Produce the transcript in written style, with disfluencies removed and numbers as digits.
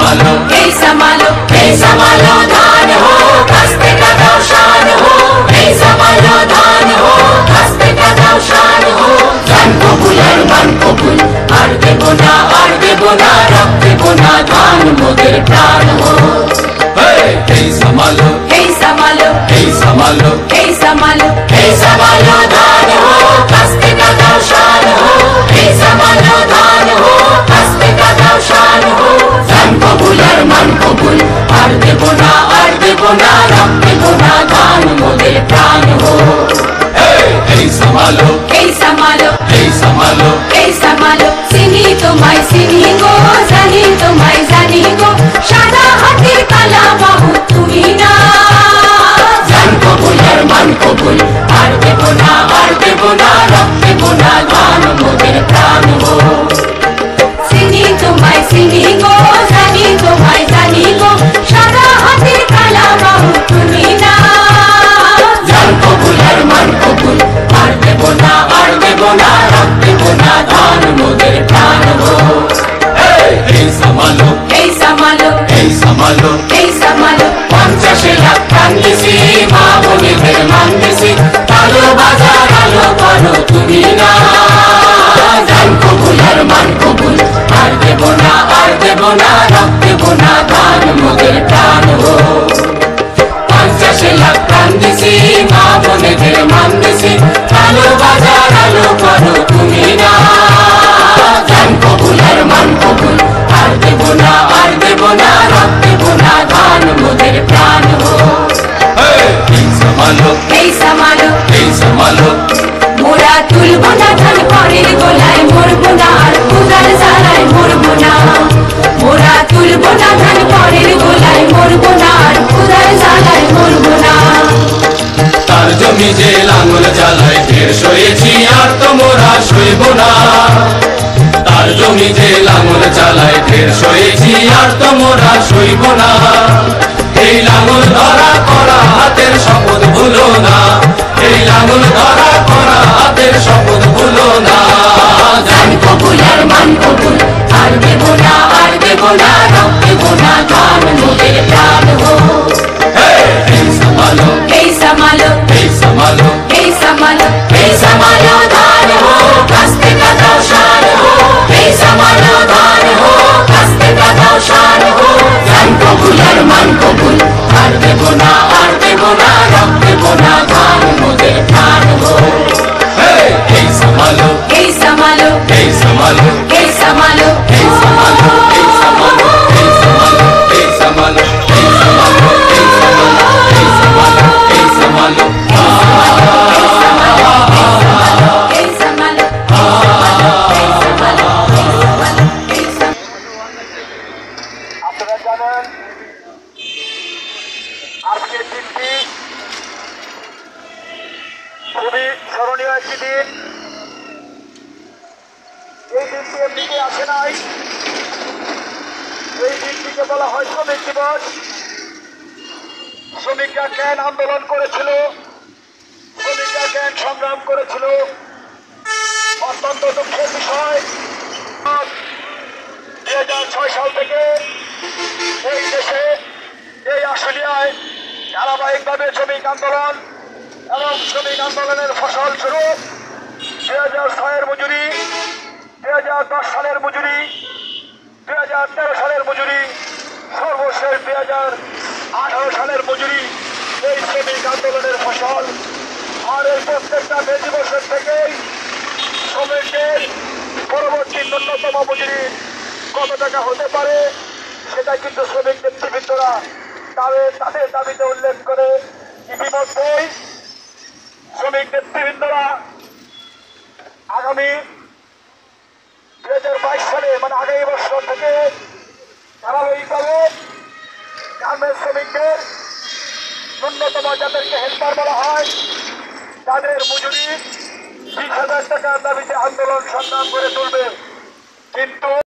संभालो संभालो संभालो धान हो हस्ते का दावशान हो संभालो धान हो हस्ते का दावशान हो ধান কবুল আর মান কবুল আর দেব না রক্তে বোনা ধান মোদের প্রাণ हो संभालो संभालो संभालो संभालो संभालो धान हो हस्ते का दावशान हो संभालो धान हो हस्ते का दावशान हो ধান কবুল আর মান কবুল আর দেব না রক্তে বোনা ধান মোদের প্রাণ हो संभालो संभालो संभालो संभालो सिनी তোমায় सिनी गो জানি তোমায় জানি गो সাদা হাতের কালা বাহু তুমি না ধান কবুল আর মান কবুল আর দেব না রক্তে বোনা ধান মোদের প্রাণ हो सिनी তোমায় सिनी गो জানি তোমায় জানি गो সাদা হাতের কালা বাহু তুমি না ধান কবুল আর মান কবুল আর দেব না রক্তে বোনা ধান মোদের প্রাণ हो संभालो संभालो संभालो संभालो 50 লাখ প্রাণ দিছি মা বোনেদের মান দিছি কালো বাজার আলো করো তুমি না ধান কবুল আর মান কবুল আর দেব না রক্তে বোনা ধান মোদের প্রাণ हो 50 লাখ প্রাণ দিছি মা বোনেদের মান দিছি কালো বাজার আলো করো তুমি না ধান কবুল আর মান কবুল আর দেব না রক্তে বোনা ধান মোদের প্রাণ हो संभालो संभालो संभालो মোরা তুলবো না ধান পরের গোলায় মরবো না আর পূজার জ্বালায় মরবো না মোরা তুলবো না ধান পরের গোলায় মরবো না আর পূজার জ্বালায় মরবো না তার জমি যে লাঙ্গল জ্বালায় ঢের সয়েছি আর তো মোরা সইব না তার জমি যে লাঙ্গল জ্বালায় ঢের সয়েছি আর তো মোরা সইব না এই লাঙ্গল ধরা করা হাতের শপথ ভুলো না এই লাঙ্গল ধরা করা হাতের শপথ ভুলো না ধান কবুল আর মান কবুল আর দেব না রক্তে বোনা ধান মোদের প্রাণ हो संभालो संभालो संभालो संभालो संभालो धान हो हस्ते का दावशान हो संभालो धान हो हस्ते का दावशान हो ধান কবুল আর মান কবুল আর দেব না রক্তে বোনা ধান মোদের প্রাণ हो संभालो संभालो संभालो संभालो संभालो संभालो আজকের দিনটি খুবই স্মরণীয় একটি দিন এই দিনটি এমনিতে আসে নাই এই দিনটিকে বলা হয় শ্রমিক দিবস শ্রমিকরা কেন আন্দোলন করেছিল শ্রমিকরা কেন সংগ্রাম করেছিল অত্যন্ত দুঃখের বিষয় 2006 সাল থেকে এই দেশে এই আশুলিয়ায় ধারাবাহিকভাবে শ্রমিক আন্দোলন এবং শ্রমিক আন্দোলনের ফসল স্বরূপ 2006-এর মজুরি 2010 সালের মজুরি 2013 সালের মজুরি সর্বশেষ 2018 সালের মজুরি এই শ্রমিক আন্দোলনের ফসল আর এই প্রত্যেকটা মে দিবসের থেকেই শ্রমিকদের পরবর্তী ন্যূনতম মজুরি কত টাকা হতে পারে সেটা কিন্তু শ্রমিক নেতৃবৃন্দরা তাদের দাবিতে উল্লেখ করে ইতিমধ্যেই শ্রমিক নেতৃবৃন্দরা আগামী 2022 সালে মানে আগামী বছর থেকে ধারাবাহিকভাবে গার্মেন্টস শ্রমিকদের ন্যূনতম যাদেরকে হেল্পার বলা হয় তাদের মজুরি 20,000 টাকার দাবিতে আন্দোলন সংগ্রাম করে তুলবে কিন্তু